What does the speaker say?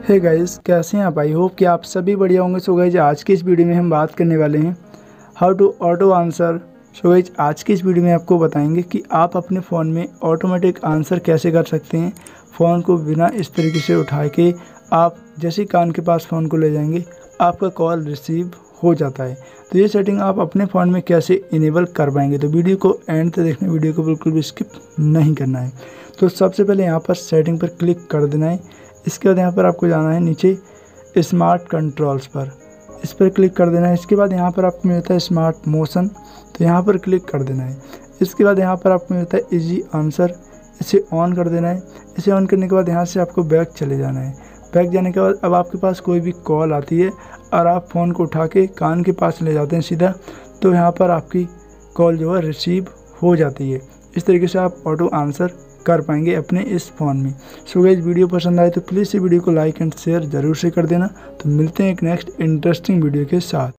Hey guys, कैसे हैं आप? आई होप कि आप सभी बढ़िया होंगे। सो गाइस, आज की इस वीडियो में हम बात करने वाले हैं how to auto answer. So guys, आज की इस वीडियो में आपको बताएंगे कि आप अपने फ़ोन में ऑटोमेटिक आंसर कैसे कर सकते हैं। फ़ोन को बिना इस तरीके से उठा के आप जैसे ही कान के पास फ़ोन को ले जाएंगे आपका कॉल रिसीव हो जाता है। तो ये सेटिंग आप अपने फ़ोन में कैसे इनेबल कर पाएंगे, तो वीडियो को एंड तक देखना, वीडियो को बिल्कुल भी स्किप नहीं करना है। तो सबसे पहले यहाँ पर सेटिंग पर क्लिक कर देना है। इसके बाद यहाँ पर आपको जाना है नीचे स्मार्ट कंट्रोल्स पर, इस पर क्लिक कर देना है। इसके बाद यहाँ पर आपको मिलता है स्मार्ट मोशन, तो यहाँ पर क्लिक कर देना है। इसके बाद यहाँ पर आपको मिलता है इजी आंसर, इसे ऑन कर देना है। इसे ऑन करने के बाद यहाँ से आपको बैक चले जाना है। बैक जाने के बाद अब आपके पास कोई भी कॉल आती है और आप फ़ोन को उठा के कान के पास ले जाते हैं सीधा, तो यहाँ पर आपकी कॉल जो है रिसीव हो जाती है। इस तरीके से आप ऑटो आंसर कर पाएंगे अपने इस फ़ोन में। सो गाइस, वीडियो पसंद आए तो प्लीज़ इस वीडियो को लाइक एंड शेयर ज़रूर से कर देना। तो मिलते हैं एक नेक्स्ट इंटरेस्टिंग वीडियो के साथ।